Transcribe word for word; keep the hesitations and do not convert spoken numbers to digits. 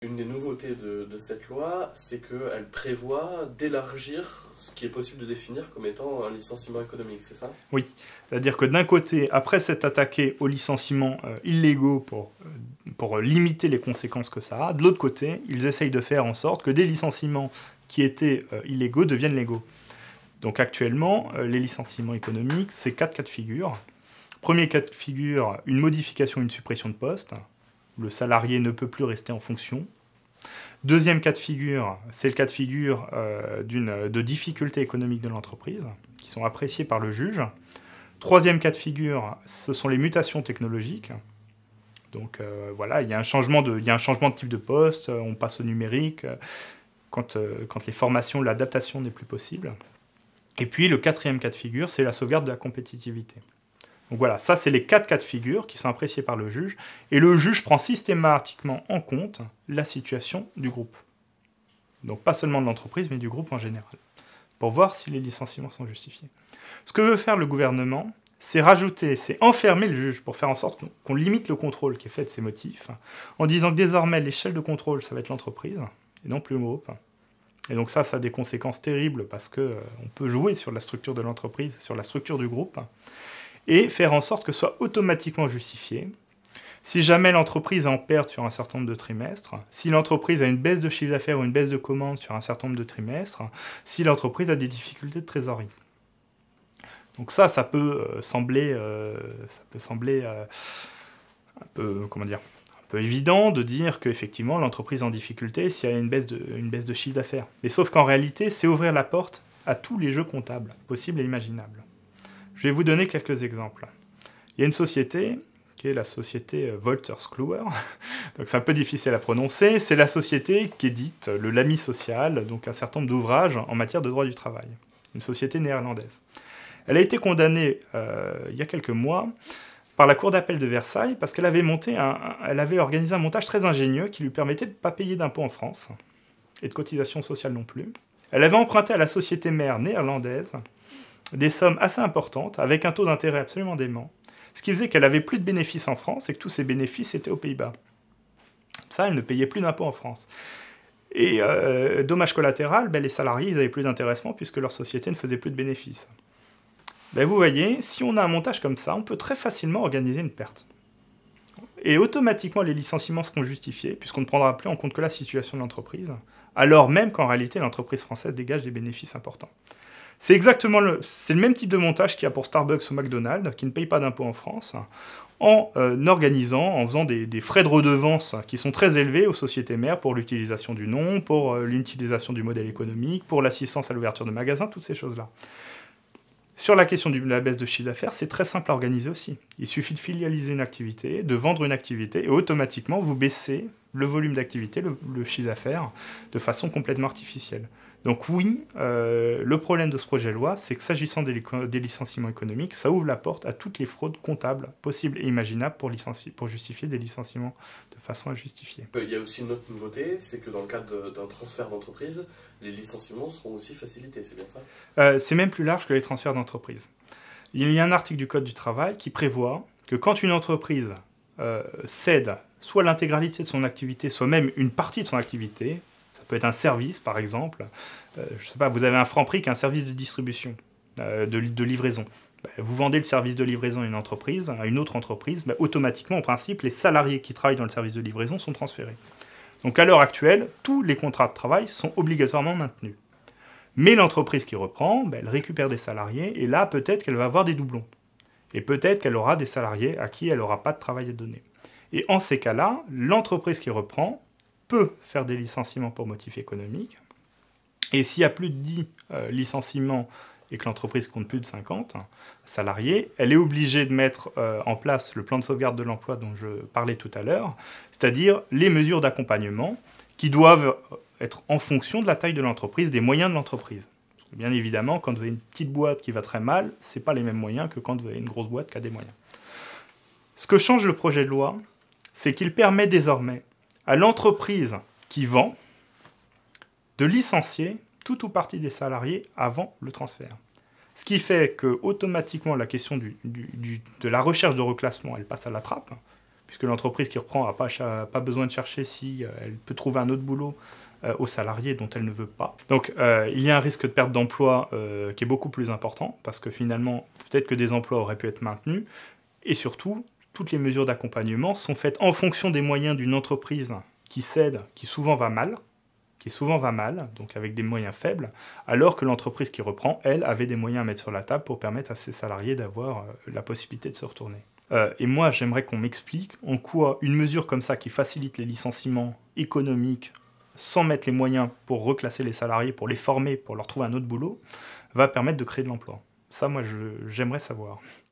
Une des nouveautés de, de cette loi, c'est qu'elle prévoit d'élargir ce qui est possible de définir comme étant un licenciement économique, c'est ça? Oui, c'est-à-dire que d'un côté, après s'être attaqué aux licenciements euh, illégaux pour, euh, pour limiter les conséquences que ça a, de l'autre côté, ils essayent de faire en sorte que des licenciements qui étaient euh, illégaux deviennent légaux. Donc actuellement, euh, les licenciements économiques, c'est quatre cas de figure. Premier cas de figure, une modification, une suppression de poste. Le salarié ne peut plus rester en fonction. Deuxième cas de figure, c'est le cas de figure euh, d'une, de difficultés économiques de l'entreprise, qui sont appréciées par le juge. Troisième cas de figure, ce sont les mutations technologiques. Donc euh, voilà, il y a un changement de, il y a un changement de type de poste, on passe au numérique, quand, euh, quand les formations, l'adaptation n'est plus possible. Et puis le quatrième cas de figure, c'est la sauvegarde de la compétitivité. Donc voilà, ça c'est les quatre cas de figure qui sont appréciés par le juge, et le juge prend systématiquement en compte la situation du groupe. Donc pas seulement de l'entreprise, mais du groupe en général, pour voir si les licenciements sont justifiés. Ce que veut faire le gouvernement, c'est rajouter, c'est enfermer le juge pour faire en sorte qu'on limite le contrôle qui est fait de ces motifs, en disant que désormais l'échelle de contrôle, ça va être l'entreprise, et non plus le groupe. Et donc ça, ça a des conséquences terribles, parce qu'on euh, peut jouer sur la structure de l'entreprise, sur la structure du groupe, et faire en sorte que ce soit automatiquement justifié. Si jamais l'entreprise en perd sur un certain nombre de trimestres, si l'entreprise a une baisse de chiffre d'affaires ou une baisse de commandes sur un certain nombre de trimestres, si l'entreprise a des difficultés de trésorerie. Donc ça, ça peut euh, sembler, euh, ça peut sembler euh, un peu, comment dire, un peu évident de dire qu'effectivement l'entreprise est en difficulté si elle a une baisse de, une baisse de chiffre d'affaires. Mais sauf qu'en réalité, c'est ouvrir la porte à tous les jeux comptables possibles et imaginables. Je vais vous donner quelques exemples. Il y a une société, qui est la société Wolters Kluwer, donc c'est un peu difficile à prononcer, c'est la société qui édite le L A M I social, donc un certain nombre d'ouvrages en matière de droit du travail. Une société néerlandaise. Elle a été condamnée euh, il y a quelques mois par la Cour d'appel de Versailles parce qu'elle avait, monté un, un, elle avait organisé un montage très ingénieux qui lui permettait de ne pas payer d'impôts en France et de cotisations sociales non plus. Elle avait emprunté à la société mère néerlandaise des sommes assez importantes, avec un taux d'intérêt absolument dément, ce qui faisait qu'elle avait plus de bénéfices en France et que tous ses bénéfices étaient aux Pays-Bas. Ça, elle ne payait plus d'impôts en France. Et euh, dommage collatéral, ben, les salariés n'avaient plus d'intéressement puisque leur société ne faisait plus de bénéfices. Ben, vous voyez, si on a un montage comme ça, on peut très facilement organiser une perte. Et automatiquement, les licenciements seront justifiés, puisqu'on ne prendra plus en compte que la situation de l'entreprise, alors même qu'en réalité, l'entreprise française dégage des bénéfices importants. C'est exactement le, c'est le même type de montage qu'il y a pour Starbucks ou McDonald's, qui ne payent pas d'impôts en France, en euh, organisant, en faisant des, des frais de redevance qui sont très élevés aux sociétés mères pour l'utilisation du nom, pour euh, l'utilisation du modèle économique, pour l'assistance à l'ouverture de magasins, toutes ces choses-là. Sur la question de la baisse de chiffre d'affaires, c'est très simple à organiser aussi. Il suffit de filialiser une activité, de vendre une activité, et automatiquement, vous baissez le volume d'activité, le, le chiffre d'affaires, de façon complètement artificielle. Donc oui, euh, le problème de ce projet de loi, c'est que s'agissant des, des licenciements économiques, ça ouvre la porte à toutes les fraudes comptables possibles et imaginables pour, pour justifier des licenciements de façon injustifiée. Il y a aussi une autre nouveauté, c'est que dans le cadre d'un transfert d'entreprise, les licenciements seront aussi facilités, c'est bien ça? euh, C'est même plus large que les transferts d'entreprise. Il y a un article du Code du travail qui prévoit que quand une entreprise euh, cède soit l'intégralité de son activité, soit même une partie de son activité, ça peut être un service par exemple, euh, je sais pas, vous avez un Franprix qui est un service de distribution, euh, de, de livraison. Ben, vous vendez le service de livraison à une entreprise, à une autre entreprise, ben, automatiquement, en principe, les salariés qui travaillent dans le service de livraison sont transférés. Donc à l'heure actuelle, tous les contrats de travail sont obligatoirement maintenus. Mais l'entreprise qui reprend, ben, elle récupère des salariés, et là, peut-être qu'elle va avoir des doublons. Et peut-être qu'elle aura des salariés à qui elle n'aura pas de travail à donner. Et en ces cas-là, l'entreprise qui reprend peut faire des licenciements pour motif économique. Et s'il y a plus de dix euh, licenciements et que l'entreprise compte plus de cinquante salariés, elle est obligée de mettre euh, en place le plan de sauvegarde de l'emploi dont je parlais tout à l'heure, c'est-à-dire les mesures d'accompagnement qui doivent être en fonction de la taille de l'entreprise, des moyens de l'entreprise. Bien évidemment, quand vous avez une petite boîte qui va très mal, ce n'est pas les mêmes moyens que quand vous avez une grosse boîte qui a des moyens. Ce que change le projet de loi, c'est qu'il permet désormais à l'entreprise qui vend de licencier tout ou partie des salariés avant le transfert. Ce qui fait que automatiquement la question du, du, du, de la recherche de reclassement, elle passe à la trappe, puisque l'entreprise qui reprend n'a pas, pas besoin de chercher si euh, elle peut trouver un autre boulot euh, aux salariés dont elle ne veut pas. Donc euh, il y a un risque de perte d'emploi euh, qui est beaucoup plus important, parce que finalement, peut-être que des emplois auraient pu être maintenus, et surtout, toutes les mesures d'accompagnement sont faites en fonction des moyens d'une entreprise qui cède, qui souvent va mal, qui souvent va mal, donc avec des moyens faibles, alors que l'entreprise qui reprend, elle, avait des moyens à mettre sur la table pour permettre à ses salariés d'avoir euh, la possibilité de se retourner. Euh, et moi, j'aimerais qu'on m'explique en quoi une mesure comme ça qui facilite les licenciements économiques, sans mettre les moyens pour reclasser les salariés, pour les former, pour leur trouver un autre boulot, va permettre de créer de l'emploi. Ça, moi, je, j'aimerais savoir.